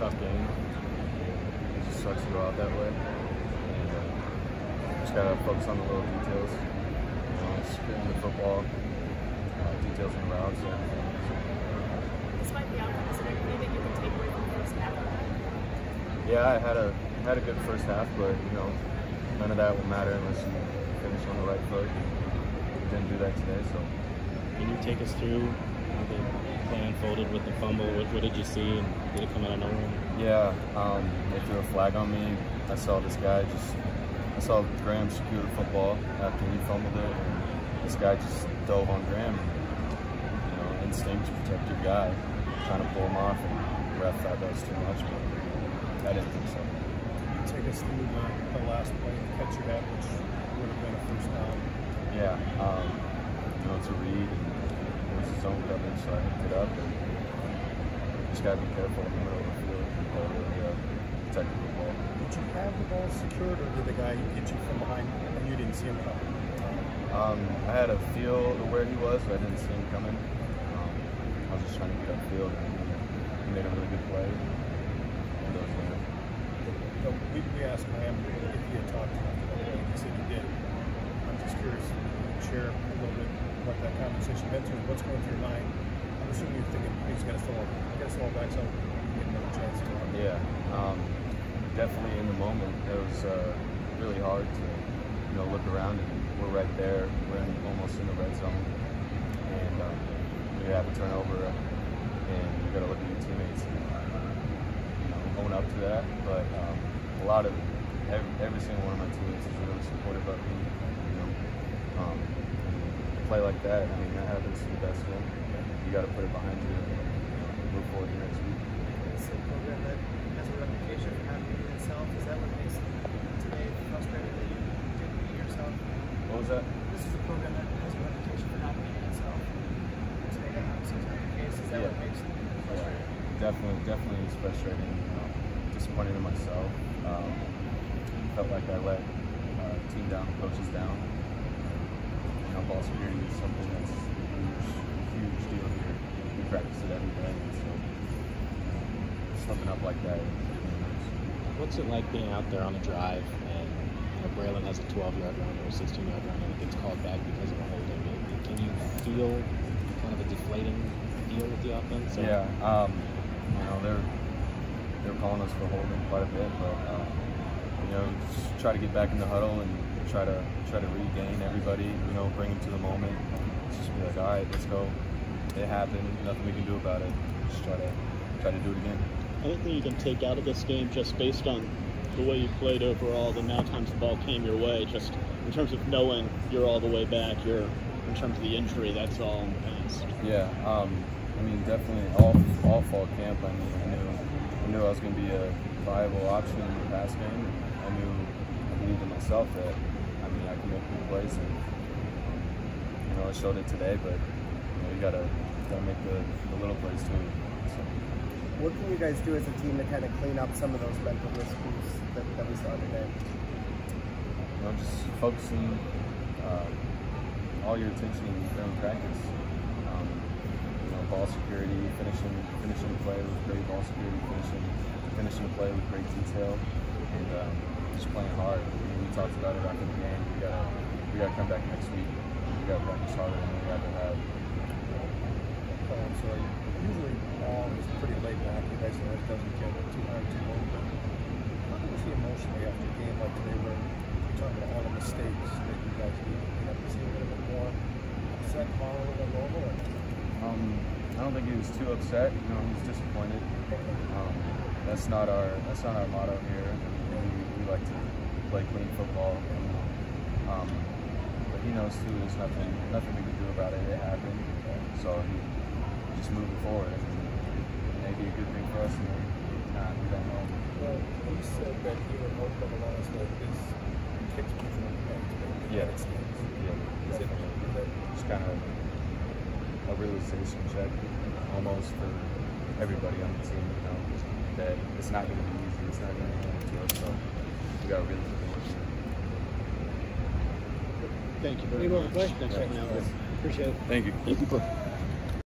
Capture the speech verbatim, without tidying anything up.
tough game. It just sucks to go out that way. And uh, just gotta focus on the little details. You know, just getting the football, uh, details and routes and everything. Despite the outcome, is there anything that you can take away from the first half of that? Yeah, I had a had a good first half, but you know, none of that will matter unless you finish on the right foot. We didn't do that today, so. Can you take us through how the play unfolded with the fumble? What, what did you see, and did it come out of nowhere? Yeah, um, they threw a flag on me. I saw this guy just, I saw Graham secure the football after he fumbled it, and this guy just dove on Graham. And, you know, instinct to protect your guy, trying to pull him off, and the ref thought that was too much, but I didn't think so. Take us through the, the last play, the catch you had, which would have been a first down. Yeah, um, you know, it's a read, and it was his own coverage, so I picked it up, and just got to be careful in the middle of the field or really uh, protect the ball. Did you have the ball secured, or did the guy get you from behind and you didn't see him coming? Um, I had a feel of where he was, but I didn't see him coming. Um, I was just trying to get upfield, and he made a really good play. And those were So we, we asked Graham if he had talked to him, and he said he did. I'm just curious, share a little bit what that conversation meant to him. What's going through your mind? I'm assuming you're thinking he's going to throw, going to throw it back, so you get another chance to. Yeah, um, definitely in the moment. It was uh, really hard to, you know, look around, and we're right there. We're in, almost in the red zone, and um, we have a turnover, and you got to look at your teammates and you know, own up to that. But um, a lot of every, every single one of my teammates is really supportive of me. You know, um, play like that. I mean, that happens to the best of them. You got to put it behind you and move forward to next week. It's a program that has a reputation for not beating itself. Is that what makes today frustrating that you didn't beat yourself? What was that? This is a program that has a reputation for not beating itself. Today, that obviously is not the case. Is that Yeah. what makes it frustrating? Yeah. Definitely, definitely is frustrating. You know, disappointed in myself. Um, felt like I let uh, team down, coaches down. You know, ball security is something that's a huge, huge deal here. We practice it every day, and so slipping up like that. What's it like being out there on a drive and you know, Braylon has a twelve-yard run or a sixteen-yard run and it gets called back because of a holding? Can you feel kind of a deflating deal with the offense? Or? Yeah, um, you know they're they're calling us for holding quite a bit, but um, you know just try to get back in the huddle and try to try to regain everybody. You know, bring them to the moment. Just be like, all right, let's go. It happened. Nothing we can do about it. Just try to try to do it again. Anything you can take out of this game just based on the way you played overall, the amount of times the ball came your way, just in terms of knowing you're all the way back, you're in terms of the injury, that's all in the past. Yeah, um, I mean, definitely all all fall camp. I mean, I knew I knew I was going to be a viable option in the pass game. I knew I believed in myself that I mean I can make good plays, and you know I showed it today. But you know you gotta gotta make the, the little plays too. So. What can you guys do as a team to kind of clean up some of those mental miscues that, that we saw today? You know, just focusing uh, all your attention during practice. Um, you know, ball security, finishing finishing the play with great ball security, finishing finishing the play with great detail, and um, just playing hard. I mean, we talked about it after the game. We gotta we gotta come back next week. We gotta practice harder than we ever have. Oh, I'm sorry. Usually, all is pretty laid back. You guys know it doesn't get too hard to move. But how do you feel emotionally after a game like today, where you're talking about all the mistakes that you guys do? You have to see a little bit more upset, volatile than normal. Or? Um, I don't think he was too upset. You know, he was disappointed. Um, that's not our that's not our motto here. You know, we, we like to play clean football. You know? um, but he knows too. There's nothing nothing we can do about it. It happened. So he. Just moving forward, and it may be a good thing for us, and nah, we don't know. Well, you said that you were more than honest that this kicks me from the head. Yeah, yeah, Is it that just kind of a realization check, almost for everybody on the team. You know, that it's not going to be easy. It's not going to be easy to us. So we got to really put the work in. Thank you very much. Thanks for coming out. Appreciate it. Thank you. Thank you.